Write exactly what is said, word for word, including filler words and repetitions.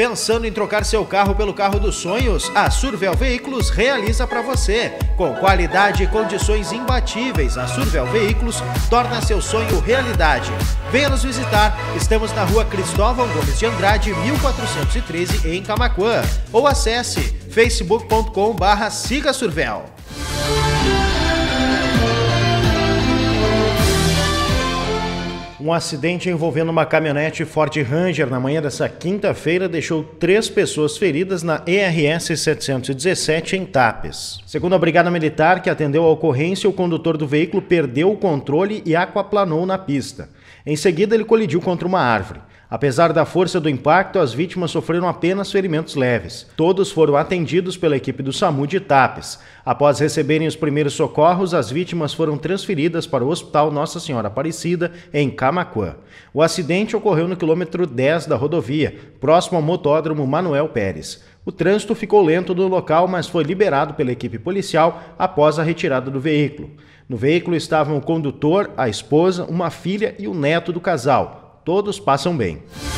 Pensando em trocar seu carro pelo carro dos sonhos? A Survel Veículos realiza para você. Com qualidade e condições imbatíveis, a Survel Veículos torna seu sonho realidade. Venha nos visitar. Estamos na rua Cristóvão Gomes de Andrade, mil quatrocentos e treze, em Camaquã. Ou acesse facebook ponto com barra siga Survel. Um acidente envolvendo uma caminhonete Ford Ranger na manhã dessa quinta-feira deixou três pessoas feridas na E R S setecentos e dezessete em Tapes. Segundo a Brigada Militar que atendeu a ocorrência, o condutor do veículo perdeu o controle e aquaplanou na pista. Em seguida, ele colidiu contra uma árvore. Apesar da força do impacto, as vítimas sofreram apenas ferimentos leves. Todos foram atendidos pela equipe do SAMU de Tapes. Após receberem os primeiros socorros, as vítimas foram transferidas para o Hospital Nossa Senhora Aparecida, em Camaquã. O acidente ocorreu no quilômetro dez da rodovia, próximo ao motódromo Manuel Pérez. O trânsito ficou lento no local, mas foi liberado pela equipe policial após a retirada do veículo. No veículo estavam o condutor, a esposa, uma filha e o neto do casal. Todos passam bem.